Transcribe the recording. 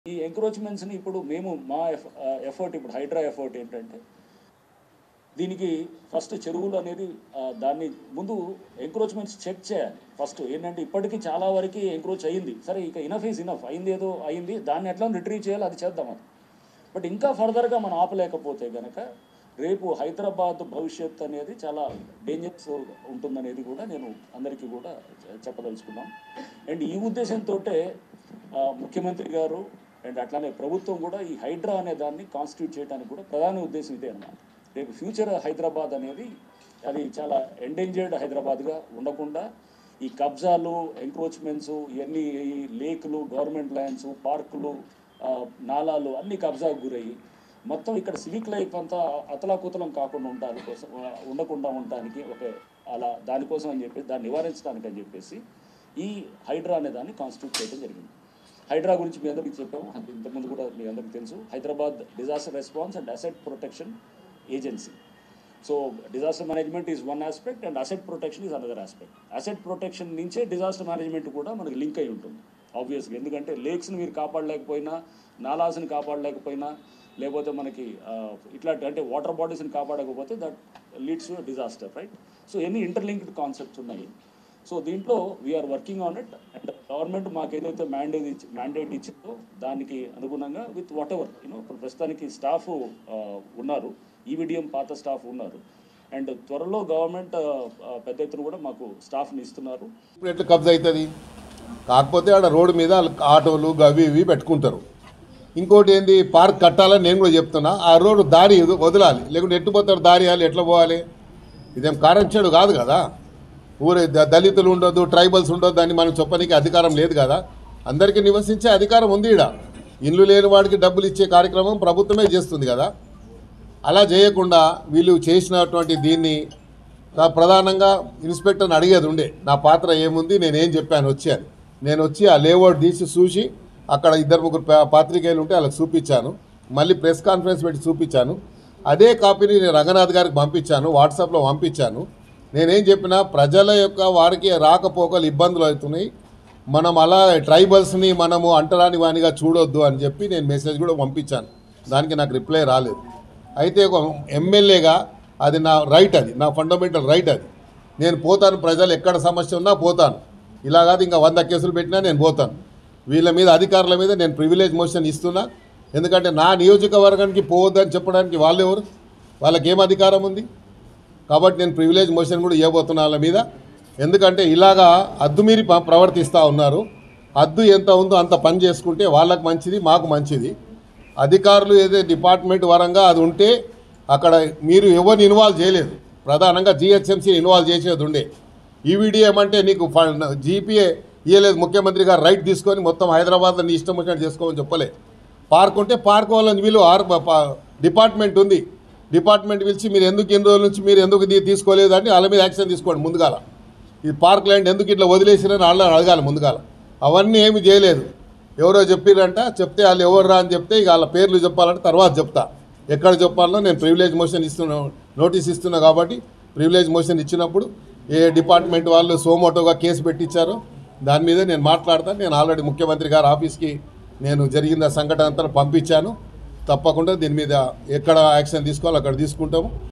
ఈ ఎంక్రోచ్మెంట్స్ని ఇప్పుడు మేము మా ఎఫర్ట్ ఇప్పుడు హైడ్రా ఎఫర్ట్ ఏంటంటే దీనికి ఫస్ట్ చెరువులు అనేది దాన్ని ముందు ఎంక్రోచ్మెంట్స్ చెక్ చేయాలి. ఫస్ట్ ఏంటంటే ఇప్పటికీ చాలా వరకు ఎంక్రోచ్ అయ్యింది, సరే ఇక ఇనఫ్ ఈజ్ ఇనఫ్, అయింది ఏదో అయింది, దాన్ని ఎట్లా రిట్రీవ్ చేయాలి అది చేద్దాం అది. బట్ ఇంకా ఫర్దర్గా మనం ఆపలేకపోతే కనుక రేపు హైదరాబాద్ భవిష్యత్ అనేది చాలా డేంజరస్ ఉంటుందనేది కూడా నేను అందరికీ కూడా చెప్పదలుచుకున్నాం. అండ్ ఈ ఉద్దేశంతో ముఖ్యమంత్రి గారు అండ్ అట్లానే ప్రభుత్వం కూడా ఈ హైడ్రా అనే దాన్ని కాన్స్టిట్యూట్ చేయడానికి కూడా ప్రధాన ఉద్దేశం ఇదే అన్నమాట. రేపు ఫ్యూచర్ హైదరాబాద్ అనేది అది చాలా ఎండేంజర్డ్ హైదరాబాద్గా ఉండకుండా ఈ కబ్జాలు, ఎంక్రోచ్మెంట్స్, ఇవన్నీ ఈ లేకులు, గవర్నమెంట్ ల్యాండ్స్, పార్కులు, నాలాలు అన్ని కబ్జాకు గురయ్యి మొత్తం ఇక్కడ సివిక్ లైఫ్ అంతా అతలాకుతలం కాకుండా ఉండకుండా ఉండటానికి ఒక అలా దానికోసం అని చెప్పి దాన్ని నివారించడానికి అని చెప్పేసి ఈ హైడ్రా అనే దాన్ని కాన్స్టిట్యూట్ చేయడం జరిగింది. హైడ్రా గురించి మీ అందరికీ చెప్పాము, ఇంతకుముందు కూడా మీ అందరికీ తెలుసు. Hyderabad disaster response and asset protection agency. So disaster management is one aspect and asset protection is another aspect. Asset protection నుంచే డిజాస్టర్ మేనేజ్మెంట్ కూడా మనకి లింక్ అయి ఉంటుంది ఆబ్వియస్గా. ఎందుకంటే లేక్స్ని మీరు కాపాడలేకపోయినా, నాలాస్ని కాపాడలేకపోయినా, లేకపోతే మనకి ఇట్లాంటి అంటే వాటర్ బాడీస్ని కాపాడకపోతే that leads to disaster, right? So ఎన్ని ఇంటర్లింక్డ్ కాన్సెప్ట్స్ ఉన్నాయి. సో దీంట్లో we're working on it. And government మాకు ఏదైతే మ్యాండేట్ ఇచ్చిందో దానికి అనుగుణంగా విత్ వాట్ ఎవర్ ఇప్పుడు ప్రస్తుతానికి స్టాఫ్ ఉన్నారు, ఈవిడిఎం పాత స్టాఫ్ ఉన్నారు. అండ్ త్వరలో గవర్నమెంట్ పెద్ద ఎత్తున కూడా మాకు స్టాఫ్ని ఇస్తున్నారు. ఇప్పుడు ఎట్లా కబ్జా అవుతుంది? కాకపోతే ఆడ రోడ్డు మీద ఆటోలు అవి ఇవి పెట్టుకుంటారు. ఇంకోటి ఏంది, పార్క్ కట్టాలని నేను కూడా చెప్తున్నా. ఆ రోడ్డు దారి వదలాలి, లేకుంటే ఎట్టుపోతారు దారి వేయాలి, ఎట్లా పోవాలి? ఇదేం కారంచేడు కాదు కదా. ఊరే దళితులు ఉండొద్దు, ట్రైబల్స్ ఉండొద్దు అని మనం చెప్పడానికి అధికారం లేదు కదా. అందరికీ నివసించే అధికారం ఉంది. ఈడ ఇల్లు లేని వాడికి డబ్బులు ఇచ్చే కార్యక్రమం ప్రభుత్వమే చేస్తుంది కదా. అలా చేయకుండా వీళ్ళు చేసినటువంటి దీన్ని ప్రధానంగా ఇన్స్పెక్టర్ని అడిగేది ఉండే, నా పాత్ర ఏముంది, నేనేం చెప్పాను వచ్చాను. నేను వచ్చి ఆ లేఅవుట్ తీసి చూసి అక్కడ 2-3 పాత్రికేయులు ఉంటే వాళ్ళకి చూపించాను. మళ్ళీ ప్రెస్ కాన్ఫరెన్స్ పెట్టి చూపించాను. అదే కాపీని నేను రంగనాథ్ గారికి పంపించాను, వాట్సాప్లో పంపించాను. నేనేం చెప్పినా ప్రజల యొక్క వారికి రాకపోకలు ఇబ్బందులు అవుతున్నాయి, మనం అలా ట్రైబల్స్ని మనము అంటరాని వానిగా చూడొద్దు అని చెప్పి నేను మెసేజ్ కూడా పంపించాను. దానికి నాకు రిప్లై రాలేదు. అయితే ఒక ఎమ్మెల్యేగా అది నా రైట్, అది నా ఫండమెంటల్ రైట్. అది నేను పోతాను, ప్రజలు ఎక్కడ సమస్య ఉన్నా పోతాను. ఇలా కాదు ఇంకా 100 కేసులు పెట్టినా నేను పోతాను. వీళ్ళ మీద అధికారుల మీద నేను ప్రివిలేజ్ మోషన్ ఇస్తున్నా. ఎందుకంటే నా నియోజకవర్గానికి పోవద్దని చెప్పడానికి వాళ్ళు ఎవరు? వాళ్ళకి ఏం అధికారం ఉంది? కాబట్టి నేను ప్రివిలేజ్ మోషన్ కూడా ఇవ్వబోతున్నా వాళ్ళ మీద. ఎందుకంటే ఇలాగా హద్దు మీరి ప్రవర్తిస్తూ ఉన్నారు. హద్దు ఎంత ఉందో అంత పని చేసుకుంటే వాళ్ళకి మంచిది, మాకు మంచిది. అధికారులు ఏదైతే డిపార్ట్మెంట్ పరంగా అది ఉంటే అక్కడ మీరు ఎవరిని ఇన్వాల్వ్ చేయలేదు. ప్రధానంగా జిహెచ్ఎంసీ ఇన్వాల్వ్ చేసేది ఉండే. ఈవిడి ఏమంటే నీకు జీపీఏ ఇవ్వలేదు, ముఖ్యమంత్రి గారు రైట్ తీసుకొని మొత్తం హైదరాబాద్లో నీ ఇష్టం వచ్చినట్టు చేసుకోమని చెప్పలే. పార్క్ ఉంటే పార్క్ వాళ్ళని వీళ్ళు డిపార్ట్మెంట్ ఉంది, డిపార్ట్మెంట్ పిలిచి మీరు ఎందుకు ఇన్ని రోజుల నుంచి మీరు ఎందుకు తీసుకోలేదు అని వాళ్ళ మీద యాక్షన్ తీసుకోండి ముందుగాల. ఈ పార్క్ ల్యాండ్ ఎందుకు ఇట్లా వదిలేసిరని వాళ్ళని అడగాలి ముందుగాల. అవన్నీ ఏమి చేయలేదు. ఎవరో చెప్పిరంట, చెప్తే వాళ్ళు ఎవర్రా అని చెప్తే ఇక వాళ్ళ పేర్లు చెప్పాలంటే తర్వాత చెప్తా. ఎక్కడ చెప్పాలనో నేను ప్రివిలేజ్ మోషన్ నోటీస్ ఇస్తున్నా. కాబట్టి ప్రివిలేజ్ మోషన్ ఇచ్చినప్పుడు ఏ డిపార్ట్మెంట్ వాళ్ళు సోమోటోగా కేసు పెట్టించారో దాని మీద నేను మాట్లాడతాను. నేను ఆల్రెడీ ముఖ్యమంత్రి గారి ఆఫీస్కి నేను జరిగిన సంఘటన అంతా పంపించాను. తప్పకుండా దీని మీద ఎక్కడ యాక్షన్ తీసుకోవాలో అక్కడ తీసుకుంటాము.